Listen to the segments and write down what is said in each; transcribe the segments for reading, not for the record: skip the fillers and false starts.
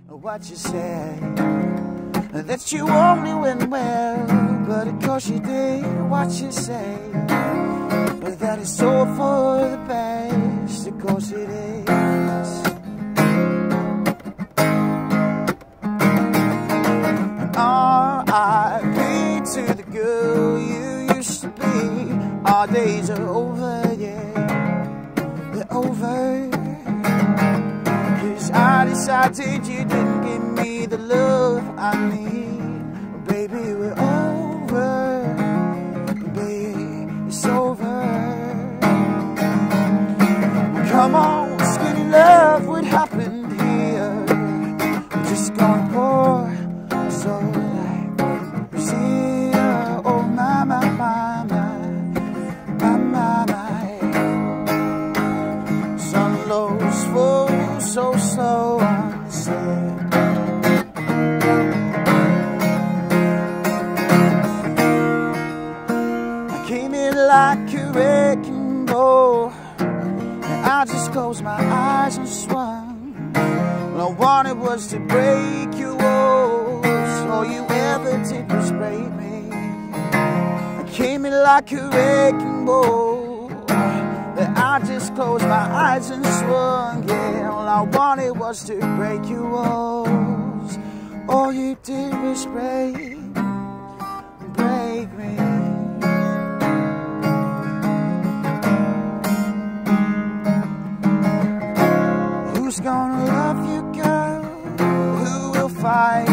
what you say, that you only went well, but of course you did what you say, but that it's all for the best, of course it is. And R.I.P. to the girl you used to be. Our days are over, yeah, they're over. I decided you didn't give me the love I need. Baby, we're over. Baby, it's over. Come on, skinny love, what happened here? We're just gonna pour so like here. Oh my, my, my, my, my, my, my. Sun lows full. So unsaid. I came in like a wrecking ball, and I just closed my eyes and swung. All I wanted was to break your walls. All you ever did was break me. I came in like a wrecking ball, but I just closed my eyes and swung, yeah. All I wanted was to break your walls. All you did was break me. Who's gonna love you, girl? Who will fight?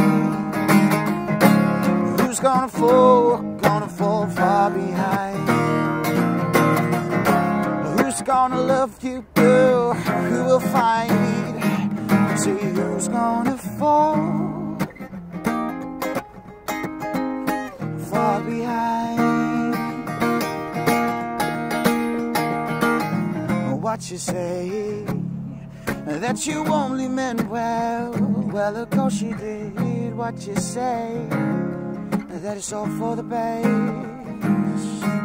Who's gonna fall far behind? Who's gonna love you, girl? Who will fight? See who's gonna fall far behind. What you say, that you only meant well. Well, of course you did what you say, that it's all for the best.